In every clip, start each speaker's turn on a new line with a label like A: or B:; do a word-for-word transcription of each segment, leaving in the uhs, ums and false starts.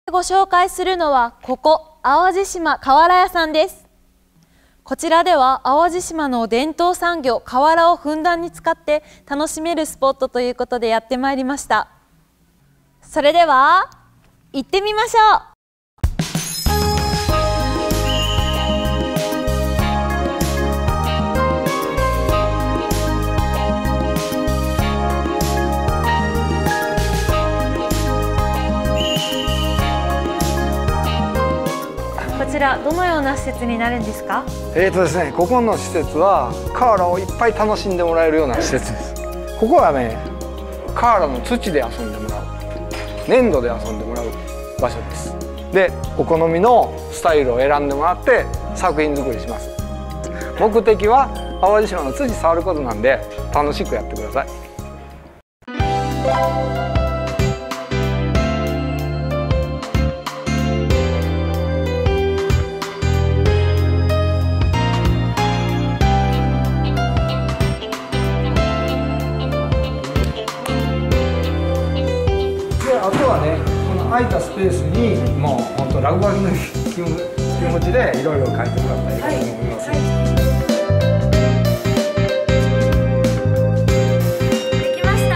A: ご紹介するのはここ淡路島瓦屋さんです。こちらでは淡路島の伝統産業瓦をふんだんに使って楽しめるスポットということでやってまいりました。それでは行ってみましょう。こちらどのような施設になるんですか？
B: えーとですね、ここの施設は瓦をいっぱい楽しんでもらえるような施設です。ここはね、瓦の土で遊んでもらう、粘土で遊んでもらう場所です。で、お好みのスタイルを選んでもらって作品作りします。目的は淡路島の土触ることなんで楽しくやってください。あとはね、この空いたスペースにもう本当落書きの気持ちでいろいろ書いてもらったらいいと思います。はいはい、できました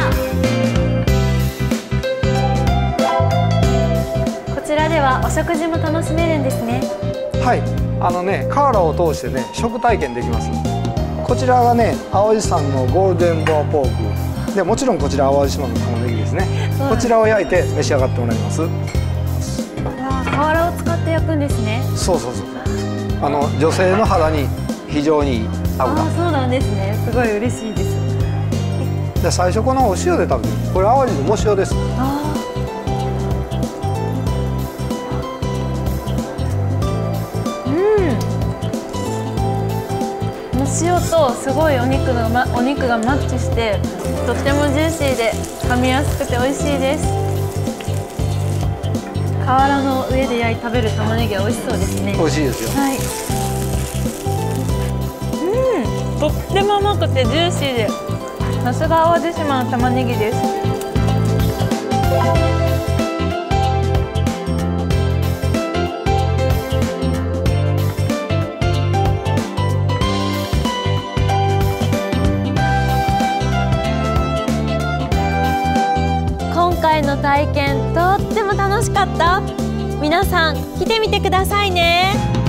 B: 。こちらではお食事も楽しめるんですね。はい、あのね、瓦を通してね、食体験できます。こちらがね、淡路産のゴールデンボアポークで、もちろんこちら淡路島の玉ねぎですね。こちらを焼いて召し上がってもらいます。わ
A: あ、瓦を使って焼くんですね。
B: そうそうそう。あの女性の肌に非常にいい油。
A: あ、そうなんですね。すごい嬉しいです。
B: で、最初このお塩で食べる。これ淡路の藻塩です。
A: あー、うん。藻塩とすごいお肉の、ま、お肉がマッチして、とってもジューシーで噛みやすくて美味しいです。瓦の上で焼い食べる玉ねぎは美味しそうですね。
B: 美味しいですよ。
A: はい。うん、とっても甘くてジューシーで、さすが淡路島の玉ねぎです。今回の体験とっても楽しかった。皆さん来てみてくださいね。